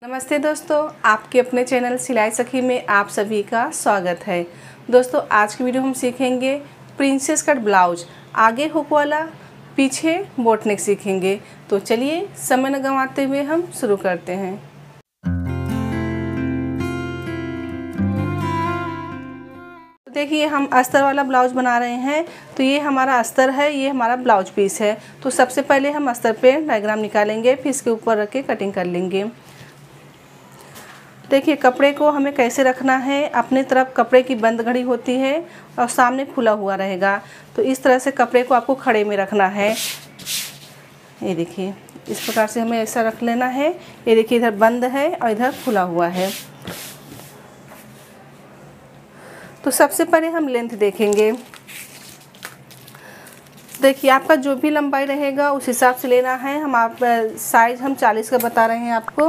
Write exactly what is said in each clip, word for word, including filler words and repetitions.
नमस्ते दोस्तों, आपके अपने चैनल सिलाई सखी में आप सभी का स्वागत है। दोस्तों आज की वीडियो हम सीखेंगे प्रिंसेस कट ब्लाउज, आगे हुक वाला, पीछे बोट नेक सीखेंगे। तो चलिए समय न गंवाते हुए हम शुरू करते हैं। देखिए हम अस्तर वाला ब्लाउज बना रहे हैं। तो ये हमारा अस्तर है, ये हमारा ब्लाउज पीस है। तो सबसे पहले हम अस्तर पे डायग्राम निकालेंगे, फिर इसके ऊपर रख के कटिंग कर लेंगे। देखिए कपड़े को हमें कैसे रखना है, अपने तरफ कपड़े की बंद घड़ी होती है और सामने खुला हुआ रहेगा। तो इस तरह से कपड़े को आपको खड़े में रखना है। ये देखिए इस प्रकार से हमें ऐसा रख लेना है। ये देखिए इधर बंद है और इधर खुला हुआ है। तो सबसे पहले हम लेंथ देखेंगे। देखिए आपका जो भी लंबाई रहेगा उस हिसाब से लेना है। हम आप साइज हम चालीस का बता रहे हैं आपको।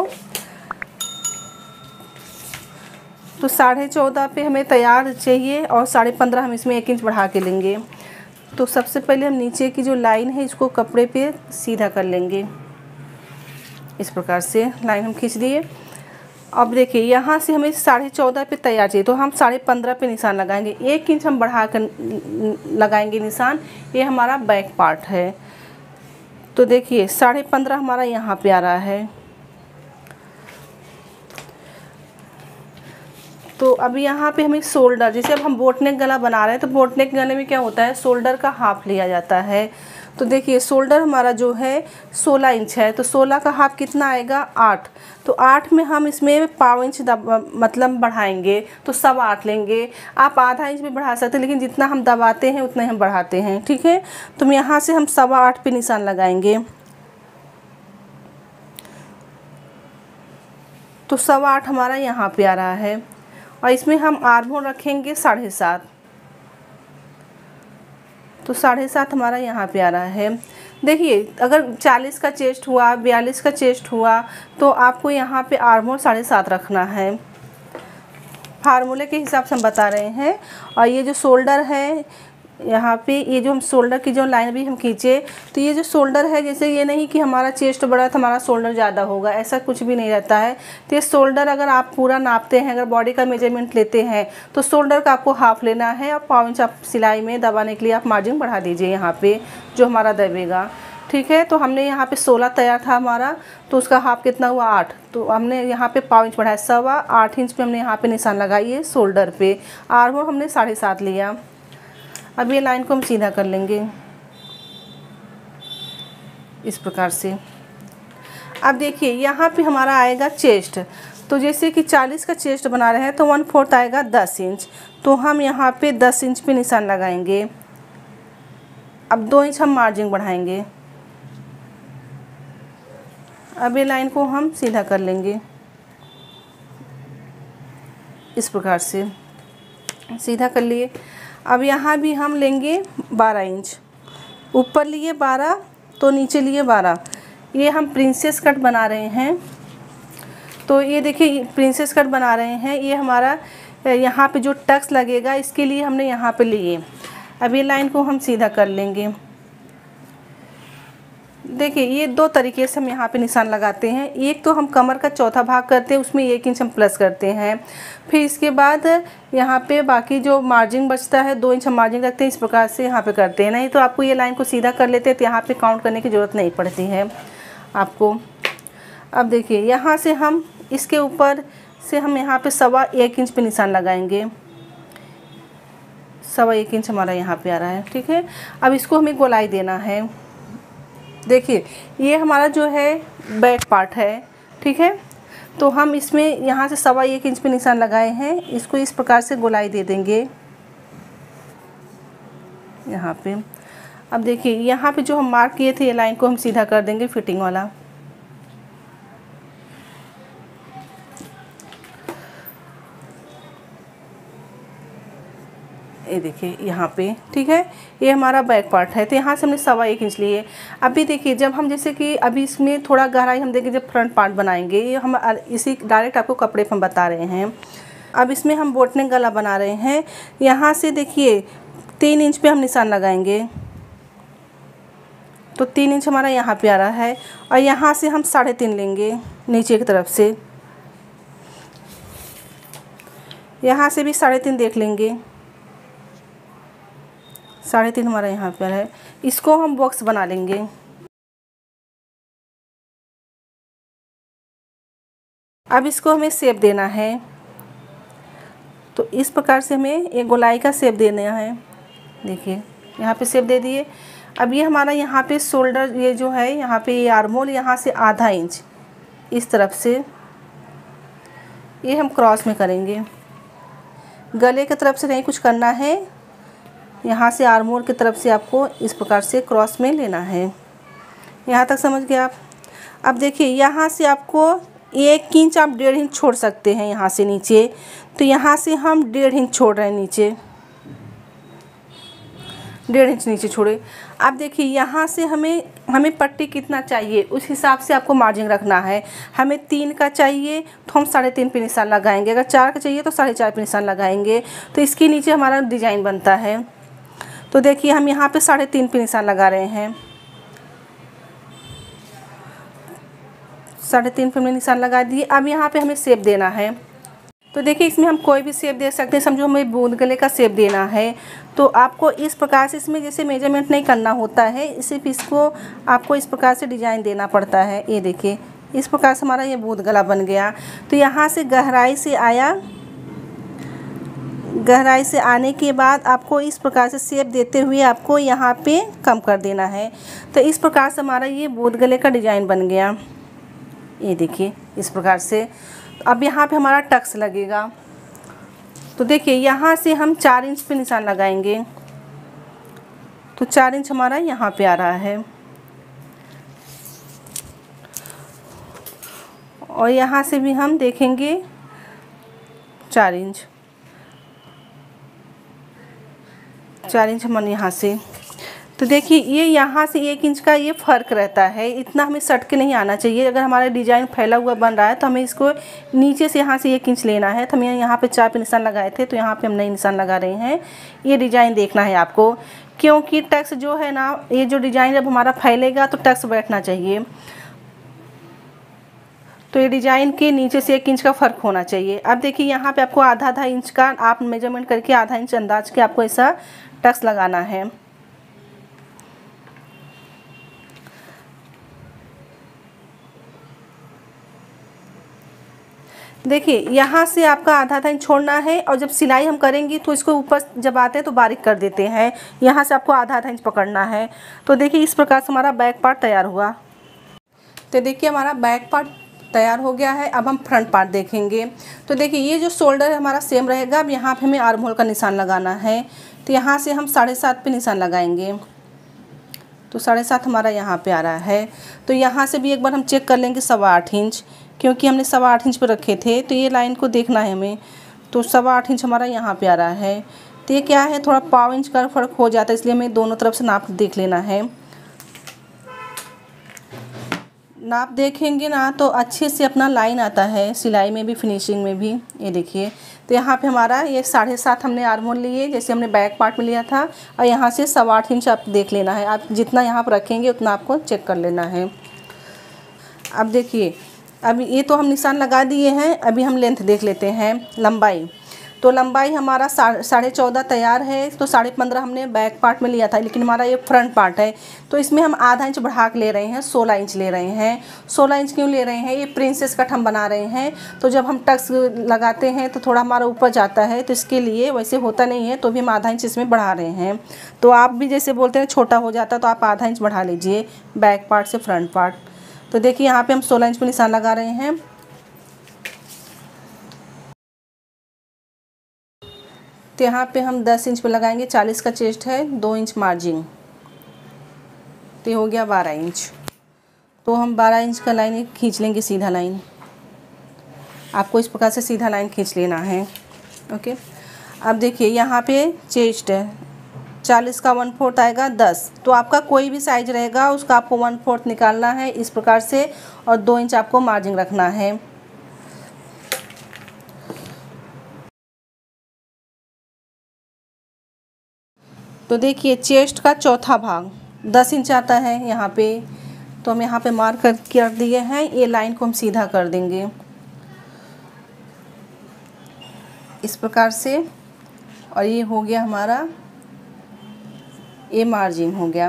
तो साढ़े चौदह पे हमें तैयार चाहिए और साढ़े पंद्रह हम इसमें एक इंच बढ़ा के लेंगे। तो सबसे पहले हम नीचे की जो लाइन है इसको कपड़े पे सीधा कर लेंगे। इस प्रकार से लाइन हम खींच दिए। अब देखिए यहाँ से हमें साढ़े चौदह पे तैयार चाहिए, तो हम साढ़े पंद्रह पे निशान लगाएंगे। एक इंच हम बढ़ा कर लगाएंगे निशान। ये हमारा बैक पार्ट है। तो देखिए साढ़े पंद्रह हमारा यहाँ पे आ रहा है। तो अब यहाँ पे हमें शोल्डर, जैसे अब हम बोट नेक गला बना रहे हैं तो बोट नेक गले में क्या होता है, शोल्डर का हाफ लिया जाता है। तो देखिए शोल्डर हमारा जो है सोलह इंच है। तो सोलह का हाफ कितना आएगा, आठ। तो आठ में हम इसमें पाव इंच दब मतलब बढ़ाएंगे, तो सब आठ लेंगे। आप आधा इंच भी बढ़ा सकते हैं, लेकिन जितना हम दबाते हैं उतना ही हम बढ़ाते हैं, ठीक है। तो यहाँ से हम सवा आठ पे निशान लगाएंगे। तो सवा आठ हमारा यहाँ पे आ रहा है और इसमें हम आर्म होल रखेंगे साढ़े सात। तो साढ़े सात हमारा यहाँ पे आ रहा है। देखिए अगर चालीस का चेस्ट हुआ, बयालीस का चेस्ट हुआ, तो आपको यहाँ पे आर्म होल साढ़े सात रखना है। फार्मूले के हिसाब से हम बता रहे हैं। और ये जो शोल्डर है यहाँ पे, ये जो हम शोल्डर की जो लाइन भी हम खींचे, तो ये जो शोल्डर है, जैसे ये नहीं कि हमारा चेस्ट बड़ा है तो हमारा शोल्डर ज़्यादा होगा, ऐसा कुछ भी नहीं रहता है। तो ये शोल्डर अगर आप पूरा नापते हैं, अगर बॉडी का मेजरमेंट लेते हैं, तो शोल्डर का आपको हाफ लेना है। और पाँच इंच आप सिलाई में दबाने के लिए आप मार्जिन बढ़ा दीजिए यहाँ पर, जो हमारा दबेगा, ठीक है। तो हमने यहाँ पे सोलह तैयार था हमारा, तो उसका हाफ कितना हुआ, आठ। तो हमने यहाँ पे पाँच इंच बढ़ाया, सवा आठ इंच पे हमने यहाँ पे निशान लगाइए शोल्डर पे। आर्म होल हमने साढ़े सात लिया। अब ये लाइन को हम सीधा कर लेंगे इस प्रकार से। अब देखिए यहाँ पे हमारा आएगा चेस्ट। तो जैसे कि चालीस का चेस्ट बना रहे हैं तो वन फोर्थ आएगा दस इंच। तो हम यहाँ पे दस इंच पे निशान लगाएंगे। अब दो इंच हम मार्जिन बढ़ाएंगे। अब ये लाइन को हम सीधा कर लेंगे इस प्रकार से, सीधा कर लिए। अब यहाँ भी हम लेंगे बारह इंच। ऊपर लिए बारह तो नीचे लिए बारह। ये हम प्रिंसेस कट बना रहे हैं। तो ये देखिए प्रिंसेस कट बना रहे हैं। ये हमारा यहाँ पे जो टक्स लगेगा इसके लिए हमने यहाँ पे लिए। अब ये लाइन को हम सीधा कर लेंगे। देखिए ये दो तरीके से हम यहाँ पे निशान लगाते हैं। एक तो हम कमर का चौथा भाग करते हैं, उसमें एक इंच हम प्लस करते हैं। फिर इसके बाद यहाँ पे बाकी जो मार्जिन बचता है दो इंच हम मार्जिन रखते हैं। इस प्रकार से यहाँ पे करते हैं। नहीं तो आपको ये लाइन को सीधा कर लेते हैं तो यहाँ पे काउंट करने की ज़रूरत नहीं पड़ती है आपको। अब देखिए यहाँ से हम इसके ऊपर से हम यहाँ पे सवा एक इंच पे निशान लगाएंगे। सवा एक इंच हमारा यहाँ पे आ रहा है, ठीक है। अब इसको हमें गोलाई देना है। देखिए ये हमारा जो है बैक पार्ट है, ठीक है। तो हम इसमें यहाँ से सवा एक इंच पे निशान लगाए हैं। इसको इस प्रकार से गोलाई दे देंगे यहाँ पे। अब देखिए यहाँ पे जो हम मार्क किए थे ये लाइन को हम सीधा कर देंगे फिटिंग वाला। ये देखिए यहाँ पे, ठीक है। ये हमारा बैक पार्ट है। तो यहाँ से हमने सवा एक इंच लिए। अभी देखिए जब हम जैसे कि अभी इसमें थोड़ा गहराई हम देखें जब फ्रंट पार्ट बनाएंगे, ये हम इसी डायरेक्ट आपको कपड़े पर हम बता रहे हैं। अब इसमें हम बोट नेक गला बना रहे हैं। यहाँ से देखिए तीन इंच पे हम निशान लगाएंगे। तो तीन इंच हमारा यहाँ पे आ रहा है और यहाँ से हम साढ़े तीन लेंगे नीचे की तरफ से। यहाँ से भी साढ़े तीन देख लेंगे, साढ़े तीन हमारा यहाँ पर है। इसको हम बॉक्स बना लेंगे। अब इसको हमें शेप देना है, तो इस प्रकार से हमें एक गोलाई का शेप देना है। देखिए यहाँ पे शेप दे दिए। अब ये हमारा यहाँ पे शोल्डर, ये जो है यहाँ पे ये आर्मोल, यहाँ से आधा इंच इस तरफ से ये हम क्रॉस में करेंगे। गले की तरफ से नहीं कुछ करना है, यहाँ से आर्मोल की तरफ से आपको इस प्रकार से क्रॉस में लेना है। यहाँ तक समझ गए आप। अब देखिए यहाँ से आपको एक इंच आप डेढ़ इंच छोड़ सकते हैं यहाँ से नीचे, तो यहाँ से हम डेढ़ इंच छोड़ रहे हैं नीचे, डेढ़ इंच नीचे छोड़े। अब देखिए यहाँ से हमें हमें पट्टी कितना चाहिए उस हिसाब से आपको मार्जिन रखना है। हमें तीन का चाहिए तो हम साढ़े तीन पे निशान लगाएंगे, अगर चार का चाहिए तो साढ़े चार पे निशान लगाएंगे। तो इसके नीचे हमारा डिज़ाइन बनता है। तो देखिए हम यहाँ पे साढ़े तीन पे निशान लगा रहे हैं, साढ़े तीन पे हमने निशान लगा दिए। अब यहाँ पे हमें शेप देना है। तो देखिए इसमें हम कोई भी शेप दे सकते हैं। समझो हमें बूंद गले का शेप देना है, तो आपको इस प्रकार से इसमें जैसे मेजरमेंट नहीं करना होता है, सिर्फ इसको आपको इस प्रकार से डिज़ाइन देना पड़ता है। ये देखिए इस प्रकार से हमारा ये बूंद गला बन गया। तो यहाँ से गहराई से आया, गहराई से आने के बाद आपको इस प्रकार से शेप देते हुए आपको यहाँ पे कम कर देना है। तो इस प्रकार से हमारा ये बूंद गले का डिज़ाइन बन गया। ये देखिए इस प्रकार से। अब यहाँ पे हमारा टक्स लगेगा। तो देखिए यहाँ से हम चार इंच पे निशान लगाएंगे, तो चार इंच हमारा यहाँ पे आ रहा है। और यहाँ से भी हम देखेंगे चार इंच, चार इंच हमारे यहाँ से। तो देखिए ये यहाँ से एक इंच का ये फ़र्क रहता है, इतना हमें सट के नहीं आना चाहिए। अगर हमारा डिज़ाइन फैला हुआ बन रहा है तो हमें इसको नीचे से यहाँ से एक इंच लेना है। तो हम यहाँ पे चार पे निशान लगाए थे, तो यहाँ पे हम नई निशान लगा रहे हैं। ये डिज़ाइन देखना है आपको, क्योंकि टक्स जो है ना, ये जो डिज़ाइन जब हमारा फैलेगा तो टक्स बैठना चाहिए। तो ये डिज़ाइन के नीचे से एक इंच का फ़र्क होना चाहिए। अब देखिए यहाँ पे आपको आधा आधा इंच का आप मेजरमेंट करके आधा इंच अंदाज के आपको ऐसा टक्स लगाना है। देखिए यहाँ से आपका आधा आधा इंच छोड़ना है, और जब सिलाई हम करेंगे तो इसको ऊपर जब आते हैं तो बारीक कर देते हैं। यहाँ से आपको आधा आधा इंच पकड़ना है। तो देखिए इस प्रकार से हमारा बैक पार्ट तैयार हुआ। तो देखिए हमारा बैक पार्ट तैयार हो गया है। अब हम फ्रंट पार्ट देखेंगे। तो देखिए ये जो शोल्डर है हमारा सेम रहेगा। अब यहाँ पे हमें आर्म होल का निशान लगाना है, तो यहाँ से हम साढ़े सात पे निशान लगाएंगे। तो साढ़े सात हमारा यहाँ पे आ रहा है। तो यहाँ से भी एक बार हम चेक कर लेंगे सवा आठ इंच, क्योंकि हमने सवा आठ इंच पर रखे थे, तो ये लाइन को देखना है हमें। तो सवा आठ इंच हमारा यहाँ पे आ रहा है। तो ये क्या है, थोड़ा पाव इंच का फ़र्क हो जाता है, इसलिए हमें दोनों तरफ से नाप देख लेना है। नाप देखेंगे ना तो अच्छे से अपना लाइन आता है, सिलाई में भी फिनिशिंग में भी। ये देखिए तो यहाँ पे हमारा ये साढ़े सात हमने आर्म होल लिए, जैसे हमने बैक पार्ट में लिया था। और यहाँ से सवा आठ इंच आप देख लेना है। आप जितना यहाँ पर रखेंगे उतना आपको चेक कर लेना है। अब देखिए अभी ये तो हम निशान लगा दिए हैं। अभी हम लेंथ देख लेते हैं, लंबाई। तो लंबाई हमारा साढ़े चौदह तैयार है। तो साढ़े पंद्रह हमने बैक पार्ट में लिया था, लेकिन हमारा ये फ्रंट पार्ट है, तो इसमें हम आधा इंच बढ़ा के ले रहे हैं, सोलह इंच ले रहे हैं। सोलह इंच क्यों ले रहे हैं, ये प्रिंसेस कट हम बना रहे हैं। तो जब हम टक्स लगाते हैं तो थोड़ा हमारा ऊपर जाता है, तो इसके लिए वैसे होता नहीं है, तो भी हम आधा इंच इसमें बढ़ा रहे हैं। तो आप भी जैसे बोलते हैं छोटा हो जाता, तो आप आधा इंच बढ़ा लीजिए बैक पार्ट से फ्रंट पार्ट। तो देखिए यहाँ पे हम सोलह इंच पे निशान लगा रहे हैं। तो यहाँ पे हम दस इंच पे लगाएंगे, चालीस का चेस्ट है, दो इंच मार्जिन, तो हो गया बारह इंच। तो हम बारह इंच का लाइन खींच लेंगे, सीधा लाइन। आपको इस प्रकार से सीधा लाइन खींच लेना है। ओके, अब देखिए यहाँ पे चेस्ट है, चालीस का वन फोर्थ आएगा दस। तो आपका कोई भी साइज रहेगा उसका आपको वन फोर्थ निकालना है इस प्रकार से, और दो इंच आपको मार्जिन रखना है। तो देखिए चेस्ट का चौथा भाग दस इंच आता है यहाँ पे, तो हम यहाँ पे मार्क कर कर दिए हैं। ये लाइन को हम सीधा कर देंगे इस प्रकार से, और ये हो गया हमारा, ये मार्जिन हो गया।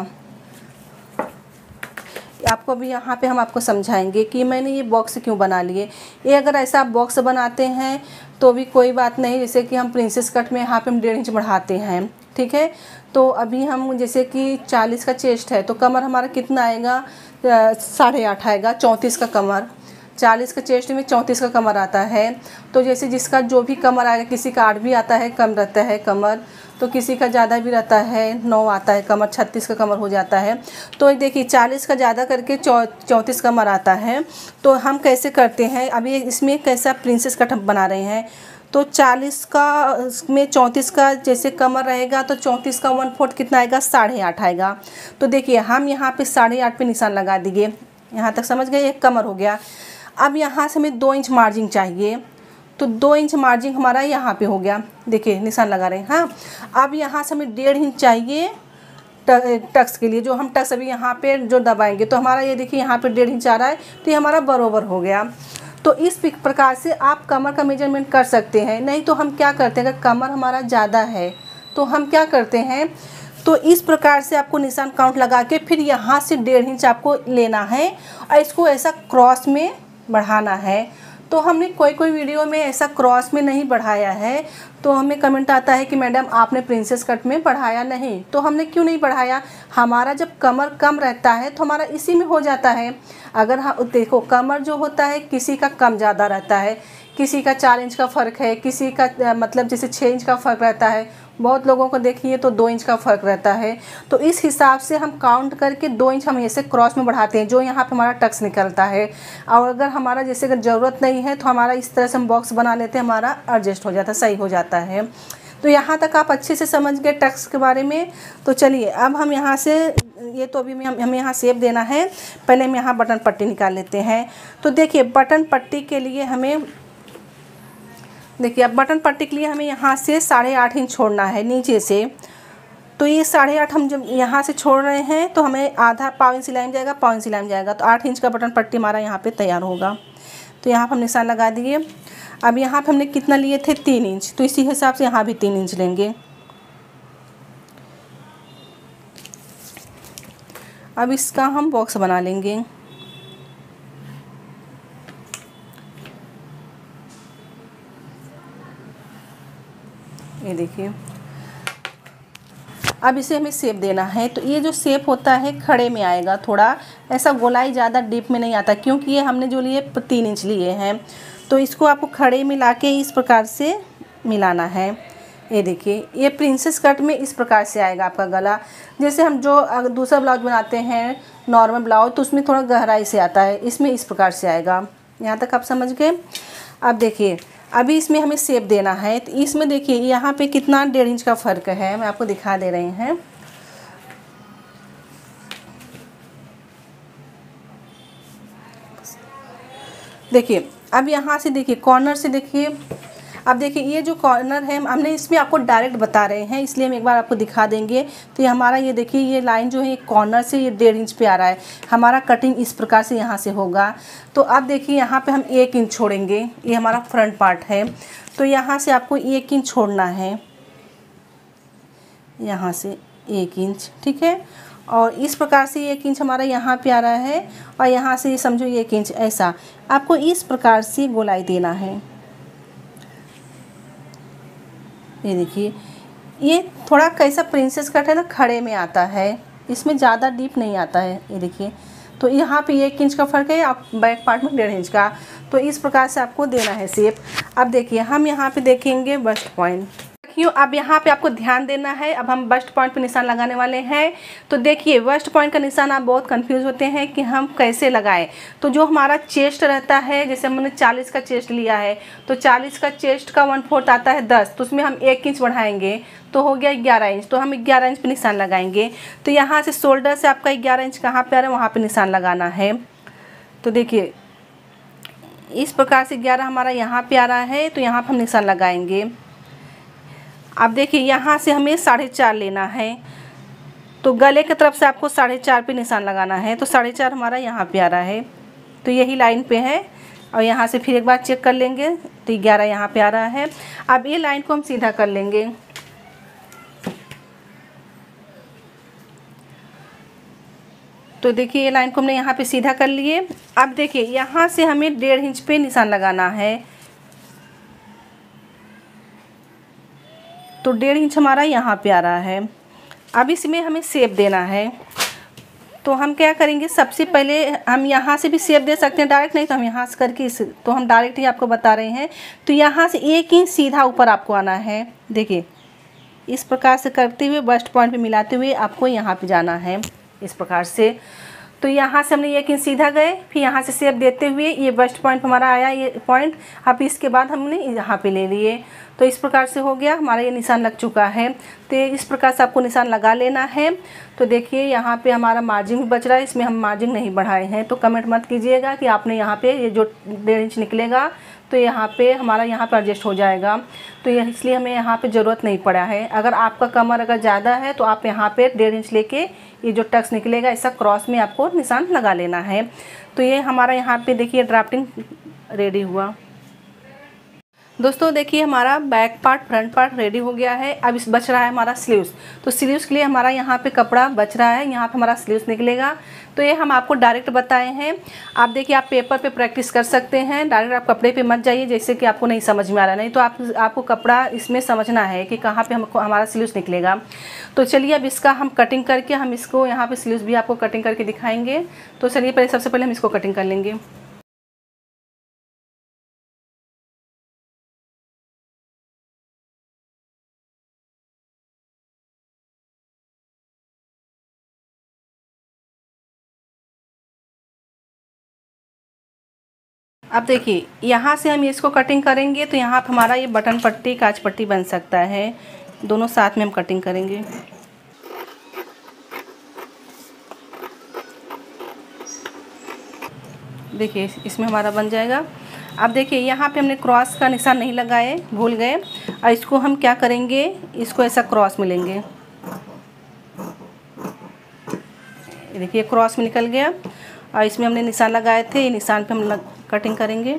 आपको अभी यहाँ पे हम आपको समझाएंगे कि मैंने ये बॉक्स क्यों बना लिए। ये अगर ऐसा आप बॉक्स बनाते हैं तो भी कोई बात नहीं, जैसे कि हम प्रिंसेस कट में यहाँ पे हम डेढ़ इंच बढ़ाते हैं, ठीक है। तो अभी हम जैसे कि चालीस का चेस्ट है तो कमर हमारा कितना आएगा, साढ़े आठ आएगा, चौंतीस का कमर, चालीस का चेस्ट में चौंतीस का कमर आता है। तो जैसे जिसका जो भी कमर आएगा, किसी का आठ भी आता है, कम रहता है कमर, तो किसी का ज़्यादा भी रहता है, नौ आता है कमर, छत्तीस का कमर हो जाता है। तो देखिए चालीस का ज़्यादा करके चौ चौंतीस कमर आता है। तो हम कैसे करते हैं, अभी इसमें कैसा प्रिंसेस कट हम बना रहे हैं। तो चालीस का में चौंतीस का जैसे कमर रहेगा तो चौंतीस का वन फोर्थ कितना आएगा, साढ़े आठ आएगा। तो देखिए हम यहाँ पे साढ़े आठ पे निशान लगा दिए, यहाँ तक समझ गए, एक कमर हो गया। अब यहाँ से हमें दो इंच मार्जिन चाहिए, तो दो इंच मार्जिन हमारा यहाँ पे हो गया, देखिए निशान लगा रहे हैं। हाँ, अब यहाँ से हमें डेढ़ इंच चाहिए टक्स के लिए, जो हम टक्स अभी यहाँ पे जो दबाएंगे तो हमारा ये देखिए यहाँ पे डेढ़ इंच आ रहा है, तो ये हमारा बराबर हो गया। तो इस प्रकार से आप कमर का मेजरमेंट कर सकते हैं। नहीं तो हम क्या करते हैं, अगर कमर हमारा ज़्यादा है तो हम क्या करते हैं, तो इस प्रकार से आपको निशान काउंट लगा के फिर यहाँ से डेढ़ इंच आपको लेना है और इसको ऐसा क्रॉस में बढ़ाना है। तो हमने कोई कोई वीडियो में ऐसा क्रॉस में नहीं बढ़ाया है, तो हमें कमेंट आता है कि मैडम आपने प्रिंसेस कट में बढ़ाया नहीं। तो हमने क्यों नहीं बढ़ाया, हमारा जब कमर कम रहता है तो हमारा इसी में हो जाता है। अगर हाँ देखो कमर जो होता है किसी का कम ज़्यादा रहता है, किसी का चार इंच का फ़र्क है, किसी का मतलब जैसे छः इंच का फ़र्क रहता है, बहुत लोगों को देखिए तो दो इंच का फ़र्क रहता है। तो इस हिसाब से हम काउंट करके दो इंच हम ऐसे क्रॉस में बढ़ाते हैं, जो यहाँ पे हमारा टक्स निकलता है। और अगर हमारा जैसे अगर ज़रूरत नहीं है तो हमारा इस तरह से हम बॉक्स बना लेते हैं, हमारा एडजस्ट हो जाता है, सही हो जाता है। तो यहाँ तक आप अच्छे से समझ गए टक्स के बारे में। तो चलिए अब हम यहाँ से, ये तो अभी हम हमें यहाँ शेप देना है, पहले हम यहाँ बटन पट्टी निकाल लेते हैं। तो देखिए बटन पट्टी के लिए हमें, देखिए अब बटन पट्टी के लिए हमें यहाँ से साढ़े आठ इंच छोड़ना है नीचे से। तो ये साढ़े आठ हम जब यहाँ से छोड़ रहे हैं तो हमें आधा पाव इंच सिलाई में जाएगा, पाव इंच सिलाई में जाएगा, तो आठ इंच का बटन पट्टी हमारा यहाँ पे तैयार होगा। तो यहाँ पर हम निशान लगा दिए। अब यहाँ पे हमने कितना लिए थे, तीन इंच, तो इसी हिसाब से यहाँ भी तीन इंच लेंगे। अब इसका हम बॉक्स बना लेंगे। ये देखिए अब इसे हमें शेप देना है। तो ये जो शेप होता है खड़े में आएगा, थोड़ा ऐसा गोलाई ज़्यादा डीप में नहीं आता, क्योंकि ये हमने जो लिए तीन इंच लिए हैं। तो इसको आपको खड़े मिला के इस प्रकार से मिलाना है। ये देखिए ये प्रिंसेस कट में इस प्रकार से आएगा आपका गला। जैसे हम जो दूसरा ब्लाउज बनाते हैं नॉर्मल ब्लाउज, तो उसमें थोड़ा गहराई से आता है, इसमें इस प्रकार से आएगा। यहाँ तक आप समझ गए। अब देखिए अभी इसमें हमें शेप देना है। तो इसमें देखिए यहाँ पे कितना डेढ़ इंच का फ़र्क है, मैं आपको दिखा दे रहे हैं। देखिए अब यहाँ से देखिए कॉर्नर से देखिए, अब देखिए ये जो कॉर्नर है हमने इसमें आपको डायरेक्ट बता रहे हैं, इसलिए हम एक बार आपको दिखा देंगे। तो ये हमारा ये देखिए ये लाइन जो है कॉर्नर से ये डेढ़ इंच पे आ रहा है, हमारा कटिंग इस प्रकार से यहाँ से होगा। तो अब देखिए यहाँ पे हम एक इंच छोड़ेंगे, ये हमारा फ्रंट पार्ट है। तो यहाँ से आपको एक इंच छोड़ना है, यहाँ से एक इंच, ठीक है। और इस प्रकार से एक इंच हमारा यहाँ पे आ रहा है, और यहाँ से ये समझो एक इंच, ऐसा आपको इस प्रकार से गोलाई देना है। ये देखिए ये थोड़ा कैसा प्रिंसेस कट है ना, खड़े में आता है, इसमें ज़्यादा डीप नहीं आता है। ये देखिए तो यहाँ पे एक इंच का फ़र्क है, आप बैक पार्ट में डेढ़ इंच का। तो इस प्रकार से आपको देना है शेप। अब देखिए हम यहाँ पे देखेंगे बस्ट पॉइंट। देखिए अब यहाँ पे आपको ध्यान देना है। अब हम बस्ट पॉइंट पे निशान लगाने वाले हैं। तो देखिए बस्ट पॉइंट का निशान आप बहुत कंफ्यूज होते हैं कि हम कैसे लगाएं। तो जो हमारा चेस्ट रहता है, जैसे हमने चालीस का चेस्ट लिया है, तो चालीस का चेस्ट का वन फोर्थ आता है दस, तो उसमें हम एक इंच बढ़ाएंगे तो हो गया ग्यारह इंच। तो हम ग्यारह इंच पे निशान लगाएंगे। तो यहाँ से शोल्डर से आपका ग्यारह इंच कहाँ पे आ रहा है, वहाँ पे निशान लगाना है। तो देखिए इस प्रकार से ग्यारह हमारा यहाँ पे आ रहा है, तो यहाँ पर हम निशान लगाएंगे। अब देखिए यहाँ से हमें साढ़े चार लेना है, तो गले की तरफ से आपको साढ़े चार पे निशान लगाना है। तो साढ़े चार हमारा यहाँ पे आ रहा है, तो यही लाइन पे है, और यहाँ से फिर एक बार चेक कर लेंगे तो ग्यारह यहाँ पे आ रहा है। अब ये लाइन को हम सीधा कर लेंगे। तो देखिए ये लाइन को हमने यहाँ पे सीधा कर लिए। अब देखिए यहाँ से हमें डेढ़ इंच पे निशान लगाना है। तो डेढ़ इंच हमारा यहाँ पे आ रहा है। अब इसमें हमें शेप देना है। तो हम क्या करेंगे, सबसे पहले हम यहाँ से भी शेप दे सकते हैं डायरेक्ट, नहीं तो हम यहाँ से करके इस तो हम डायरेक्ट ही आपको बता रहे हैं। तो यहाँ से एक इंच सीधा ऊपर आपको आना है। देखिए इस प्रकार से करते हुए बस्ट पॉइंट पे मिलाते हुए आपको यहाँ पे जाना है इस प्रकार से। तो यहाँ से हमने एक इंच सीधा गए, फिर यहाँ से शेप देते हुए ये बस्ट पॉइंट हमारा आया ये पॉइंट। अब इसके बाद हमने यहाँ पे ले लिए। तो इस प्रकार से हो गया, हमारा ये निशान लग चुका है। तो इस प्रकार से आपको निशान लगा लेना है। तो देखिए यहाँ पे हमारा मार्जिन भी बच रहा है, इसमें हम मार्जिन नहीं बढ़ाए हैं। तो कमेंट मत कीजिएगा कि आपने यहाँ पे ये जो डेढ़ इंच निकलेगा तो यहाँ पे हमारा यहाँ पे एडजस्ट हो जाएगा। तो ये इसलिए हमें यहाँ पे ज़रूरत नहीं पड़ा है। अगर आपका कमर अगर ज़्यादा है तो आप यहाँ पे डेढ़ इंच लेके ये जो टक्स निकलेगा ऐसा क्रॉस में आपको निशान लगा लेना है। तो ये हमारा यहाँ पे देखिए ड्राफ्टिंग रेडी हुआ। दोस्तों देखिए हमारा back part front part ready हो गया है। अब इस बच रहा है हमारा स्लीव्स। तो स्लीव्स के लिए हमारा यहाँ पे कपड़ा बच रहा है, यहाँ पे हमारा स्लीव्स निकलेगा। तो ये हम आपको डायरेक्ट बताए हैं। आप देखिए आप पेपर पे प्रैक्टिस कर सकते हैं, डायरेक्ट आप कपड़े पे मत जाइए जैसे कि आपको नहीं समझ में आ रहा है। नहीं तो आप आपको कपड़ा इसमें समझना है कि कहाँ पे हमको हमारा स्लीव्स निकलेगा। तो चलिए अब इसका हम कटिंग करके हम इसको यहाँ पे स्लीव्स भी आपको कटिंग करके दिखाएंगे। तो चलिए पहले सबसे पहले हम इसको कटिंग कर लेंगे। अब देखिए यहाँ से हम इसको कटिंग करेंगे तो यहाँ पर हमारा ये बटन पट्टी काज पट्टी बन सकता है। दोनों साथ में हम कटिंग करेंगे। देखिए इसमें हमारा बन जाएगा। अब देखिए यहाँ पे हमने क्रॉस का निशान नहीं लगाए, भूल गए। और इसको हम क्या करेंगे, इसको ऐसा क्रॉस में लेंगे। देखिए क्रॉस में निकल गया और इसमें हमने निशान लगाए थे, ये निशान पे हम लग, कटिंग करेंगे।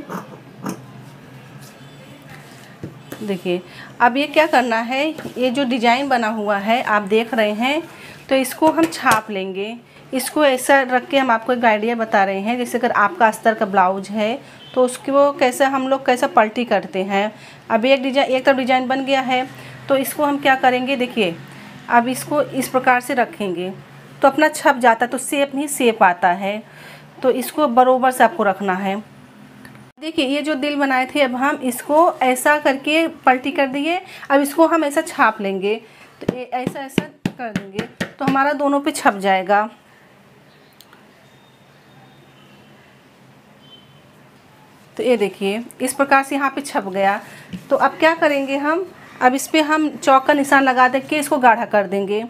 देखिए अब ये क्या करना है, ये जो डिज़ाइन बना हुआ है आप देख रहे हैं, तो इसको हम छाप लेंगे। इसको ऐसा रख के हम आपको एक आइडिया बता रहे हैं। जैसे अगर आपका अस्तर का ब्लाउज है तो उसको कैसे हम लोग कैसा पलटी करते हैं। अब एक डिजाइन एक तरफ डिज़ाइन बन गया है तो इसको हम क्या करेंगे, देखिए अब इसको इस प्रकार से रखेंगे तो अपना छप जाता है, तो शेप नहीं शेप आता है। तो इसको बरोबर से आपको रखना है। देखिए ये जो दिल बनाए थे अब हम इसको ऐसा करके पलटी कर दिए। अब इसको हम ऐसा छाप लेंगे, तो ऐसा ऐसा कर देंगे तो हमारा दोनों पे छप जाएगा। तो ये देखिए इस प्रकार से यहाँ पे छप गया। तो अब क्या करेंगे हम, अब इस पर हम चौक का निशान लगा दे के इसको गाढ़ा कर देंगे।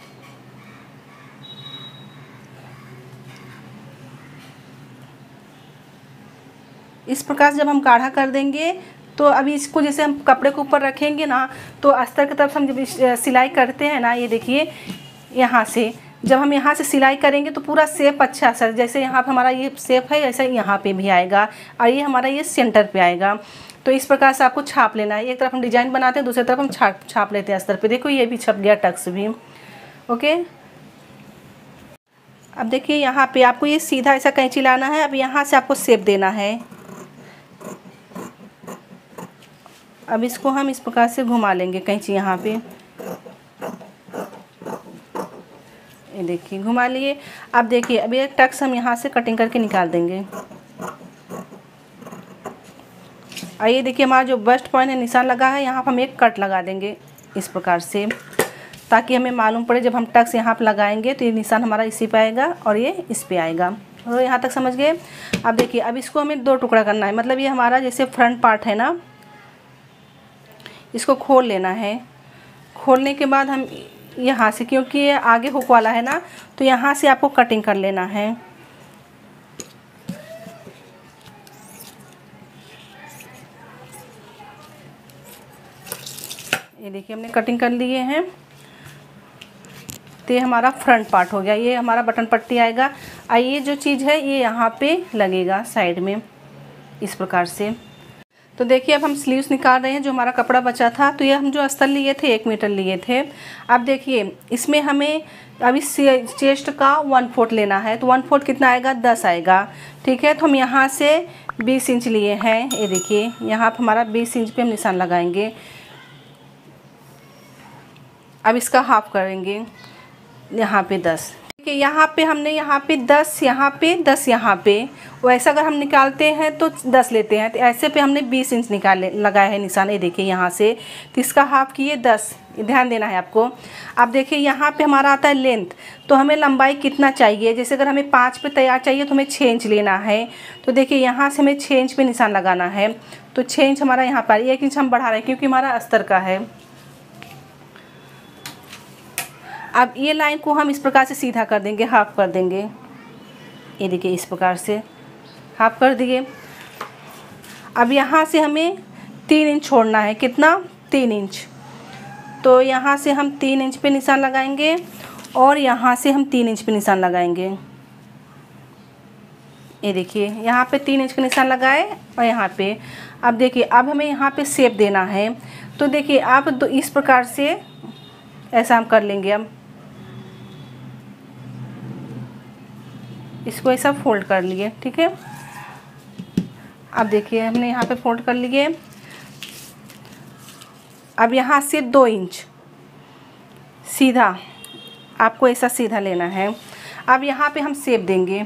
इस प्रकार से जब हम गाढ़ा कर देंगे तो अभी इसको जैसे हम कपड़े के ऊपर रखेंगे ना, तो अस्तर की तरफ हम जब सिलाई करते हैं ना, ये देखिए यहाँ से जब हम यहाँ से सिलाई करेंगे तो पूरा शेप अच्छा सा, जैसे यहाँ पे हमारा ये शेप है ऐसा यहाँ पे भी आएगा और ये हमारा ये सेंटर पे आएगा। तो इस प्रकार से आपको छाप लेना है। एक तरफ हम डिजाइन बनाते हैं, दूसरी तरफ हम छाप छाप लेते हैं अस्तर पे। देखो ये भी छप गया टक्स भी। ओके अब देखिए यहाँ पे आपको ये सीधा ऐसा कैंची लाना है। अब यहाँ से आपको शेप देना है। अब इसको हम इस प्रकार से घुमा लेंगे कैंची यहाँ पे। ये देखिए घुमा लिए। अब देखिए अब एक टक्स हम यहाँ से कटिंग करके निकाल देंगे। और ये देखिए हमारा जो बस्ट पॉइंट है निशान लगा है, यहाँ पर हम एक कट लगा देंगे इस प्रकार से, ताकि हमें मालूम पड़े जब हम टक्स यहाँ पर लगाएंगे तो ये निशान हमारा इसी पे आएगा और ये इस पे आएगा। तो यहाँ तक समझ गए। अब देखिए अब इसको हमें दो टुकड़ा करना है। मतलब ये हमारा जैसे फ्रंट पार्ट है ना, इसको खोल लेना है। खोलने के बाद हम यहाँ से, क्योंकि ये आगे हुक वाला है ना, तो यहाँ से आपको कटिंग कर लेना है। ये देखिए हमने कटिंग कर लिए हैं। तो ये हमारा फ्रंट पार्ट हो गया। ये हमारा बटन पट्टी आएगा और ये जो चीज़ है ये यहाँ पे लगेगा साइड में। इस प्रकार से। तो देखिए अब हम स्लीव्स निकाल रहे हैं, जो हमारा कपड़ा बचा था। तो ये हम जो अस्तर लिए थे एक मीटर लिए थे। अब देखिए इसमें हमें अब इस चेस्ट का वन फोर्थ लेना है। तो वन फोर्थ कितना आएगा, दस आएगा। ठीक है, तो हम यहाँ से बीस इंच लिए हैं। ये देखिए यहाँ पर हमारा बीस इंच पे हम निशान लगाएंगे। अब इसका हाफ करेंगे, यहाँ पे दस। ठीक है, यहाँ पे हमने यहाँ पे दस, यहाँ पे दस, यहाँ पे वैसा अगर हम निकालते हैं तो दस लेते हैं। तो ऐसे पे हमने बीस इंच निकाले लगाया है निशान। ये देखिए यहाँ से, तो इसका हाफ किए दस, ध्यान देना है आपको। अब देखिए यहाँ पे हमारा आता है लेंथ, तो हमें लंबाई कितना चाहिए। जैसे अगर हमें पाँच पे तैयार चाहिए तो हमें छः इंच लेना है। तो देखिए यहाँ से हमें छः इंच पे निशान लगाना है। तो छः इंच हमारा यहाँ पर, एक इंच हम बढ़ा रहे हैं क्योंकि हमारा अस्तर का है। अब ये लाइन को हम इस प्रकार से सीधा कर देंगे, हाफ कर देंगे। ये देखिए इस प्रकार से हाफ कर दिए। अब यहाँ से हमें तीन इंच छोड़ना है। कितना, तीन इंच। तो यहाँ से हम तीन इंच पे निशान लगाएंगे और यहाँ से हम तीन इंच पे निशान लगाएंगे। ये देखिए यहाँ पे तीन इंच का निशान लगाए और यहाँ पे। अब देखिए अब हमें यहाँ पे शेप देना है। तो देखिए आप तो इस प्रकार से ऐसा हम कर लेंगे। अब इसको ऐसा फोल्ड कर लिए। ठीक है, अब देखिए हमने यहाँ पे फोल्ड कर लिए। अब यहाँ से दो इंच सीधा, आपको ऐसा सीधा लेना है। अब यहाँ पे हम शेप देंगे,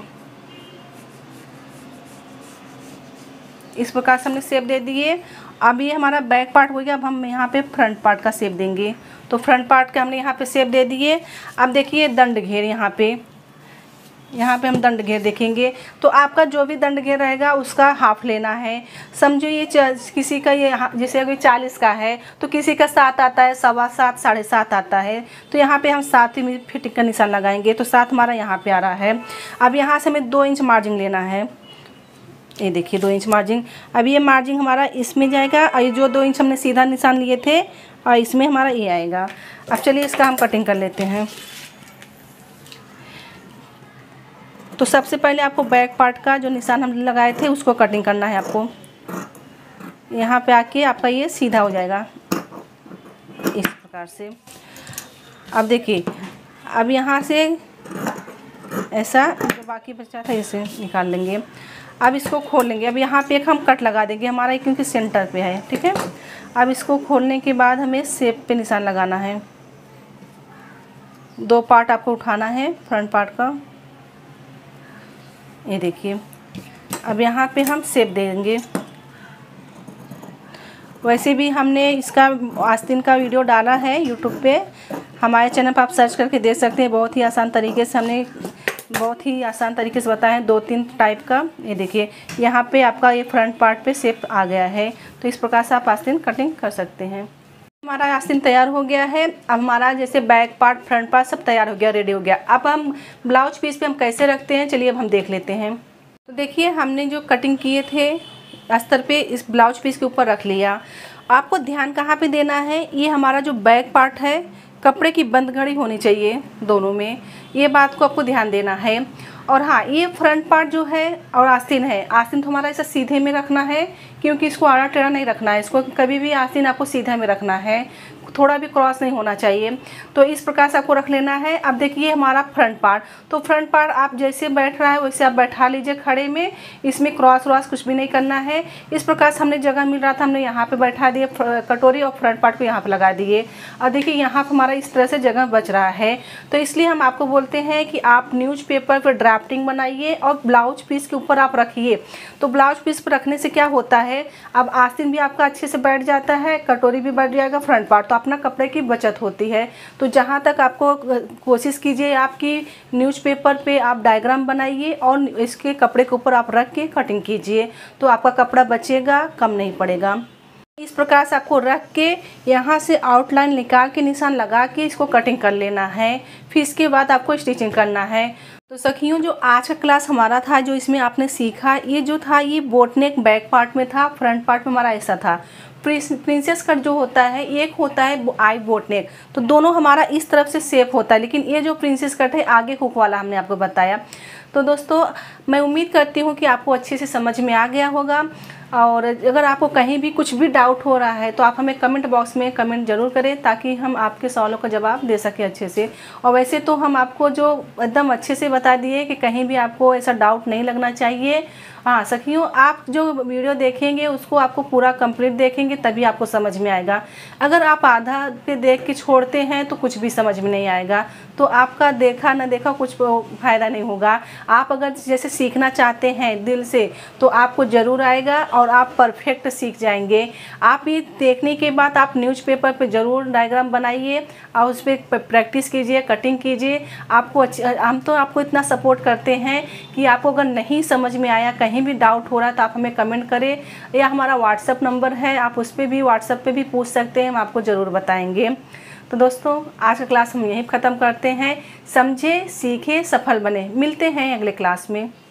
इस प्रकार से हमने शेप दे दिए। अब ये हमारा बैक पार्ट हो गया। अब हम यहाँ पे फ्रंट पार्ट का शेप देंगे। तो फ्रंट पार्ट का हमने यहाँ पे शेप दे दिए। अब देखिए दंड घेर, यहाँ पे यहाँ पे हम दंड घेर देखेंगे। तो आपका जो भी दंड घेर रहेगा उसका हाफ लेना है। समझो ये किसी का ये जैसे अगर चालीस का है तो किसी का सात आता है, सवा सात, साढ़े सात आता है। तो यहाँ पे हम सात ही फिटिंग का निशान लगाएंगे। तो सात हमारा यहाँ पे आ रहा है। अब यहाँ से हमें दो इंच मार्जिन लेना है। ये देखिए दो इंच मार्जिन। अब ये मार्जिन हमारा इसमें जाएगा और ये जो दो इंच हमने सीधा निशान लिए थे और इसमें हमारा ये आएगा। अब चलिए इसका हम कटिंग कर लेते हैं। तो सबसे पहले आपको बैक पार्ट का जो निशान हम लगाए थे उसको कटिंग करना है। आपको यहाँ पे आके आपका ये सीधा हो जाएगा इस प्रकार से। अब देखिए अब यहाँ से ऐसा जो बाकी बचा था इसे निकाल लेंगे। अब इसको खोल लेंगे। अब यहाँ पे एक हम कट लगा देंगे, हमारा क्योंकि सेंटर पे है। ठीक है, अब इसको खोलने के बाद हमें शेप पे निशान लगाना है। दो पार्ट आपको उठाना है फ्रंट पार्ट का। ये देखिए अब यहाँ पे हम शेप देंगे। वैसे भी हमने इसका आस्तीन का वीडियो डाला है यूट्यूब पे, हमारे चैनल पर आप सर्च करके देख सकते हैं। बहुत ही आसान तरीके से हमने बहुत ही आसान तरीके से बताया है, दो तीन टाइप का। ये देखिए यहाँ पे आपका ये फ्रंट पार्ट पे शेप आ गया है। तो इस प्रकार से आप आस्तीन कटिंग कर सकते हैं। हमारा आस्तीन तैयार हो गया है। अब हमारा जैसे बैक पार्ट, फ्रंट पार्ट सब तैयार हो गया, रेडी हो गया। अब हम ब्लाउज पीस पे हम कैसे रखते हैं, चलिए अब हम देख लेते हैं। तो देखिए हमने जो कटिंग किए थे अस्तर पे इस ब्लाउज पीस के ऊपर रख लिया। आपको ध्यान कहाँ पे देना है, ये हमारा जो बैक पार्ट है कपड़े की बंद घड़ी होनी चाहिए दोनों में, ये बात को आपको ध्यान देना है। और हाँ, ये फ्रंट पार्ट जो है और आस्तीन है, आस्तीन तो हमारा ऐसा सीधे में रखना है क्योंकि इसको आड़ा टेढ़ा नहीं रखना है। इसको कभी भी आस्तीन आपको सीधा में रखना है, थोड़ा भी क्रॉस नहीं होना चाहिए। तो इस प्रकार से आपको रख लेना है। अब देखिए हमारा फ्रंट पार्ट, तो फ्रंट पार्ट आप जैसे बैठ रहा है वैसे आप बैठा लीजिए खड़े में, इसमें क्रॉस व्रॉस कुछ भी नहीं करना है। इस प्रकार से हमने जगह मिल रहा था, हमने यहाँ पे बैठा दिए कटोरी और फ्रंट पार्ट को यहाँ पे लगा दिए। और देखिए यहाँ पर हमारा इस तरह से जगह बच रहा है। तो इसलिए हम आपको बोलते हैं कि आप न्यूज़पेपर पर ड्राफ्टिंग बनाइए और ब्लाउज पीस के ऊपर आप रखिए। तो ब्लाउज पीस पर रखने से क्या होता है, अब आस्तीन भी आपका अच्छे से बैठ जाता है, कटोरी भी बैठ जाएगा, फ्रंट पार्ट, तो अपना कपड़े की बचत होती है। तो जहाँ तक आपको कोशिश कीजिए आपकी न्यूज़पेपर पे आप डायग्राम बनाइए और इसके कपड़े के ऊपर आप रख के कटिंग कीजिए, तो आपका कपड़ा बचेगा, कम नहीं पड़ेगा। इस प्रकार से आपको रख के यहाँ से आउटलाइन निकाल के निशान लगा के इसको कटिंग कर लेना है। फिर इसके बाद आपको स्टिचिंग करना है। तो सखियों, जो आज का क्लास हमारा था, जो इसमें आपने सीखा, ये जो था ये बोट नेक बैक पार्ट में था, फ्रंट पार्ट में हमारा ऐसा था। प्रिंसेस कट जो होता है एक होता है आई बोट नेक, तो दोनों हमारा इस तरफ से शेप होता है, लेकिन ये जो प्रिंसेस कट है आगे हुक वाला हमने आपको बताया। तो दोस्तों मैं उम्मीद करती हूँ कि आपको अच्छे से समझ में आ गया होगा। और अगर आपको कहीं भी कुछ भी डाउट हो रहा है तो आप हमें कमेंट बॉक्स में कमेंट ज़रूर करें, ताकि हम आपके सवालों का जवाब दे सकें अच्छे से। और वैसे तो हम आपको जो एकदम अच्छे से बता दिए कि कहीं भी आपको ऐसा डाउट नहीं लगना चाहिए। हाँ सखियों, आप जो वीडियो देखेंगे उसको आपको पूरा कंप्लीट देखेंगे तभी आपको समझ में आएगा। अगर आप आधा पे देख के छोड़ते हैं तो कुछ भी समझ में नहीं आएगा, तो आपका देखा ना देखा कुछ फ़ायदा नहीं होगा। आप अगर जैसे सीखना चाहते हैं दिल से तो आपको ज़रूर आएगा और आप परफेक्ट सीख जाएंगे। आप ये देखने के बाद आप न्यूज़पेपर पे ज़रूर डायग्राम बनाइए और उस पर प्रैक्टिस कीजिए, कटिंग कीजिए। आपको अच्छी, हम तो आपको इतना सपोर्ट करते हैं कि आपको अगर नहीं समझ में आया, कहीं भी डाउट हो रहा है तो आप हमें कमेंट करें, या हमारा व्हाट्सएप नंबर है, आप उस पर भी व्हाट्सएप पे भी पूछ सकते हैं, हम आपको ज़रूर बताएंगे। तो दोस्तों आज का क्लास हम यहीं ख़त्म करते हैं। समझे, सीखे, सफल बने। मिलते हैं अगले क्लास में।